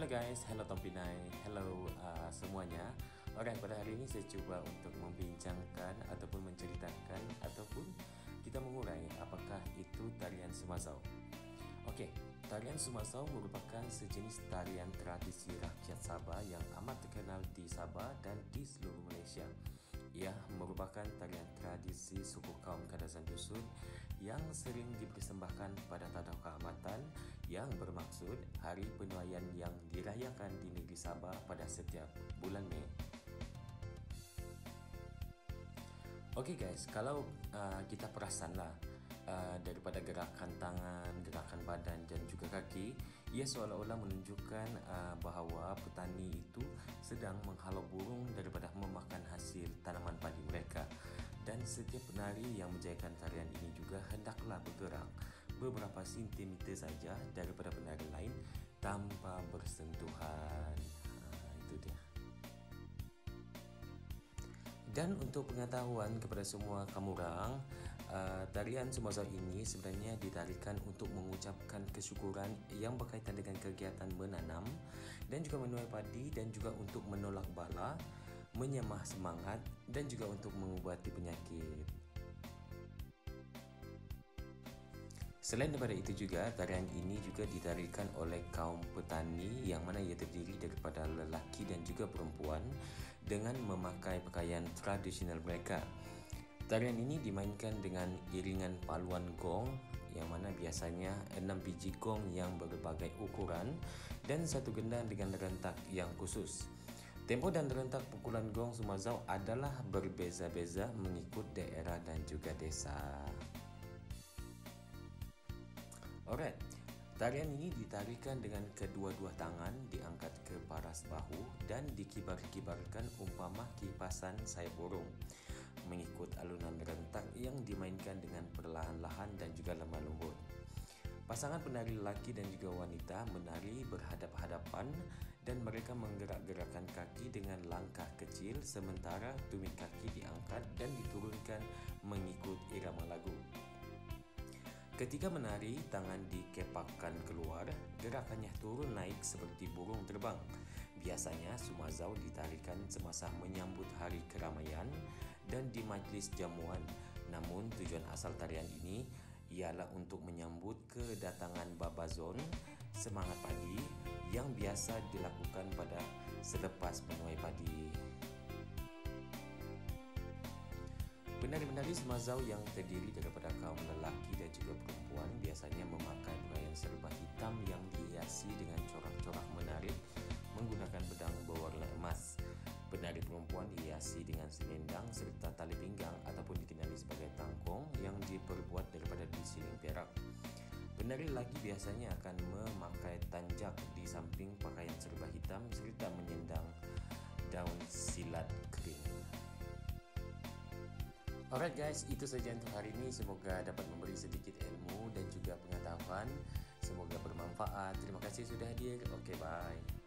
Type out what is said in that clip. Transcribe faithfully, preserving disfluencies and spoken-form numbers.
guys, hello Tom Pinai, hello uh, semuanya. Alright, pada hari ini saya cuba untuk membincangkan ataupun menceritakan ataupun kita mengurai apakah itu tarian Sumazau. Okey, tarian Sumazau merupakan sejenis tarian tradisi rakyat Sabah yang amat terkenal di Sabah dan di seluruh Malaysia. Ia merupakan tarian tradisi suku kaum Kadazan Dusun yang sering dipersembahkan pada tanda kehormatan yang bermaksud Hari Penuaian yang dirayakan di negeri Sabah pada setiap bulan Mei. Okey guys, kalau uh, kita perasanlah Uh, daripada gerakan tangan, gerakan badan dan juga kaki, ia seolah-olah menunjukkan uh, bahawa petani itu sedang menghalau burung daripada memakan hasil tanaman padi mereka. Dan setiap penari yang menjayakan tarian ini juga hendaklah bergerak beberapa sentimeter saja daripada penari lain tanpa bersentuhan. Uh, itu dia. Dan untuk pengetahuan kepada semua kamu orang, uh, tarian Sumazau ini sebenarnya ditarikan untuk mengucapkan kesyukuran yang berkaitan dengan kegiatan menanam dan juga menuai padi dan juga untuk menolak bala, menyemah semangat dan juga untuk mengubati penyakit. Selain daripada itu juga, tarian ini juga ditarikan oleh kaum petani yang mana ia terdiri daripada lelaki dan juga perempuan dengan memakai pakaian tradisional mereka. Tarian ini dimainkan dengan iringan paluan gong yang mana biasanya enam biji gong yang berbagai ukuran dan satu gendang dengan rentak yang khusus. Tempo dan rentak pukulan gong Sumazau adalah berbeza-beza mengikut daerah dan juga desa. Alright, tarian ini ditarikan dengan kedua-dua tangan diangkat ke paras bahu dan dikibar-kibarkan umpama kipasan sayap burung mengikut alunan rentak yang dimainkan dengan perlahan-lahan dan juga lemah lembut. Pasangan penari lelaki dan juga wanita menari berhadap-hadapan dan mereka menggerak-gerakkan kaki dengan langkah kecil sementara tumit kaki diangkat dan diturunkan mengikut irama lagu. Ketika menari, tangan dikepakkan keluar, gerakannya turun naik seperti burung terbang. Biasanya Sumazau ditarikan semasa menyambut hari keramaian dan di majlis jamuan. Namun tujuan asal tarian ini ialah untuk menyambut kedatangan Babazon, semangat padi yang biasa dilakukan pada selepas menuai padi. Penari-penari Sumazau yang terdiri daripada kaum lelaki dan juga perempuan biasanya memakai pakaian serba hitam yang dihiasi dengan corak-corak menarik menggunakan pedang berwarna emas. Penari perempuan dihiasi dengan selendang serta tali pinggang ataupun dikenali sebagai tangkong yang diperbuat daripada disiling perak. Penari lelaki biasanya akan memakai tanjak di samping pakaian serba hitam serta menyendang daun silat kering. Alright guys, itu saja untuk hari ini. Semoga dapat memberi sedikit ilmu dan juga pengetahuan. Semoga bermanfaat. Terima kasih sudah hadir. Oke, bye.